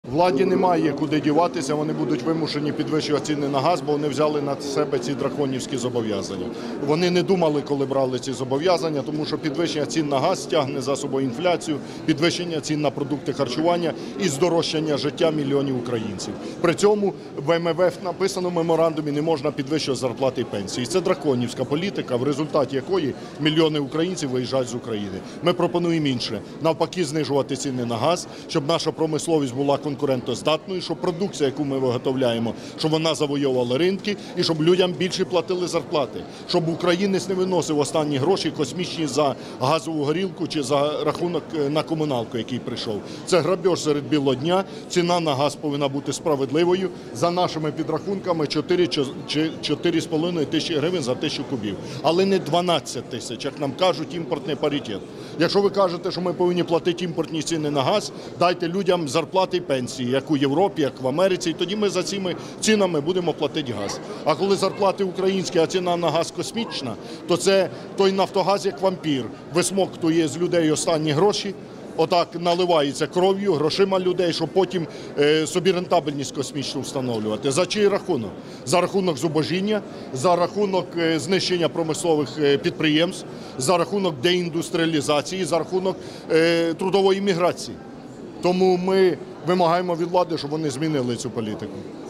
Владі немає куди діватися, вони будуть вимушені підвищувати ціни на газ, бо вони взяли на себе ці драконівські зобов'язання. Вони не думали, коли брали ці зобов'язання, тому що підвищення цін на газ тягне за собою інфляцію, підвищення цін на продукти харчування і здорожчання життя мільйонів українців. При цьому в МВФ написано в меморандумі, не можна підвищувати зарплати і пенсії. Це драконівська політика, в результаті якої мільйони українців виїжджають з України. Ми пропонуємо інше, навпаки знижувати ціни на газ, щоб наша промисловість була конкурентоздатною, щоб продукція, яку ми виготовляємо, щоб вона завойовувала ринки і щоб людям більше платили зарплати, щоб українець не виносив останні гроші космічні за газову горілку чи за рахунок на комуналку, який прийшов. Це грабіж серед білого дня, ціна на газ повинна бути справедливою. За нашими підрахунками 4,5 тисячі гривень за 1000 кубів, але не 12 тисяч, як нам кажуть, імпортний паритет. Якщо ви кажете, що ми повинні платити імпортні ціни на газ, дайте людям зарплати і пенсії, як у Європі, як в Америці, і тоді ми за цими цінами будемо платити газ. А коли зарплати українські, а ціна на газ космічна, то це той Нафтогаз як вампір, висмоктує з людей останні гроші, отак наливається кров'ю, грошима людей, щоб потім собі рентабельність космічну встановлювати. За чий рахунок? За рахунок зубожіння, за рахунок знищення промислових підприємств, за рахунок деіндустріалізації, за рахунок трудової міграції. Тому ми вимагаємо від влади, щоб вони змінили цю політику.